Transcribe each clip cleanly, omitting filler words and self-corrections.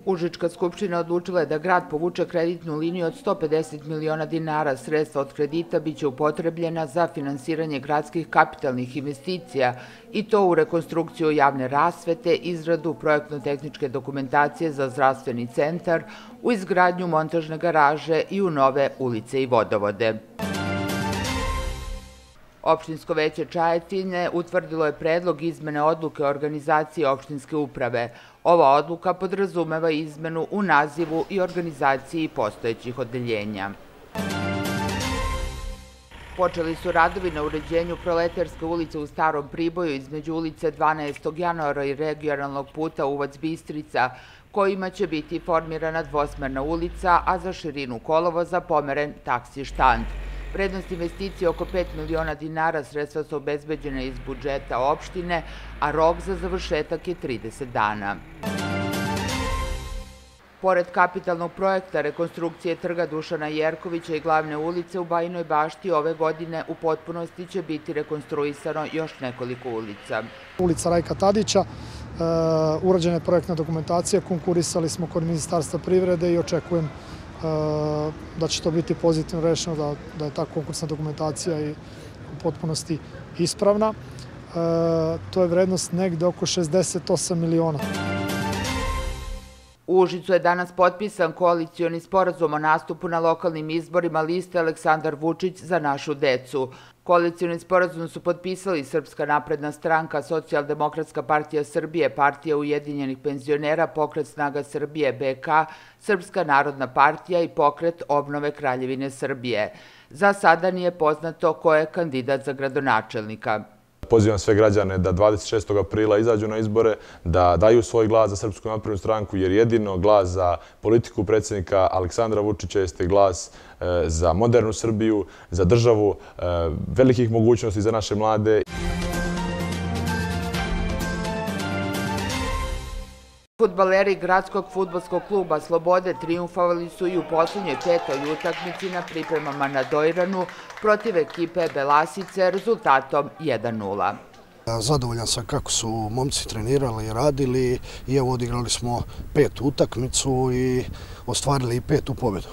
Užička skupština odlučila je da grad povuče kreditnu liniju od 150 miliona dinara. Sredstva od kredita biće upotrebljena za finansiranje gradskih kapitalnih investicija i to u rekonstrukciju javne rasvete, izradu projektno-tehničke dokumentacije za zdravstveni centar, u izgradnju montažne garaže i u nove ulice i vodovode. Opštinsko veće Čajetine utvrdilo je predlog izmene odluke o organizaciji opštinske uprave. Ova odluka podrazumeva izmenu u nazivu i organizaciji postojećih odeljenja. Počeli su radovi na uređenju Proleterske ulice u Starom Priboju između ulice 12. januara i regionalnog puta Uvac-Bistrica, kojima će biti formirana dvosmerna ulica, a za širinu kolovoza pomeren taksi štand. Vrednost investicije oko 5 miliona dinara, sredstva su obezbeđene iz budžeta opštine, a rok za završetak je 30 dana. Pored kapitalnog projekta rekonstrukcije trga Dušana Jerkovića i glavne ulice u Bajinoj Bašti, ove godine u potpunosti će biti rekonstruisano još nekoliko ulica. Ulica Rajka Tadića, urađena je projektna dokumentacija, konkurisali smo kod Ministarstva privrede i očekujem da će to biti pozitivno rešeno, da je ta konkursna dokumentacija i u potpunosti ispravna. To je vrednost negde oko 68 miliona. U Užicu je danas potpisan koalicioni sporazum o nastupu na lokalnim izborima liste Aleksandar Vučić za našu decu. Koalicioni sporazum su potpisali Srpska napredna stranka, Socijaldemokratska partija Srbije, Partija ujedinjenih penzionera, Pokret snaga Srbije BK, Srpska narodna partija i Pokret obnove Kraljevine Srbije. Za sada nije poznato ko je kandidat za gradonačelnika. Pozivam sve građane da 26. aprila izađu na izbore, da daju svoj glas za Srpsku naprednu stranku, jer jedino glas za politiku predsjednika Aleksandra Vučića jeste glas za modernu Srbiju, za državu velikih mogućnosti za naše mlade. Fudbaleri gradskog fudbalskog kluba Slobode trijumfovali su i u posljednjoj petoj utakmici na pripremama na Dojranu protiv ekipe Belasice rezultatom 1:0. Zadovoljan sam kako su momci trenirali i radili i evo odigrali smo 5. utakmicu i ostvarili i 5. pobedu.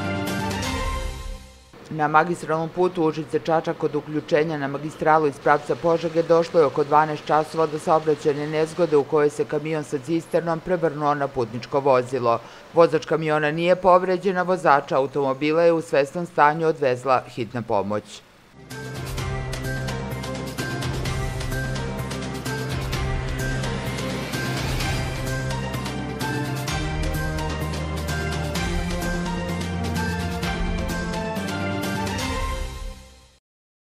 Na magistralnom putu Užice-Čačak kod uključenja na magistralu iz pravca Požege došlo je oko 12 časova do saobraćajne nezgode u kojoj se kamion sa cisternom prevrnuo na putničko vozilo. Vozač kamiona nije povređen, a vozača automobila je u svesnom stanju odvezla hitna pomoć.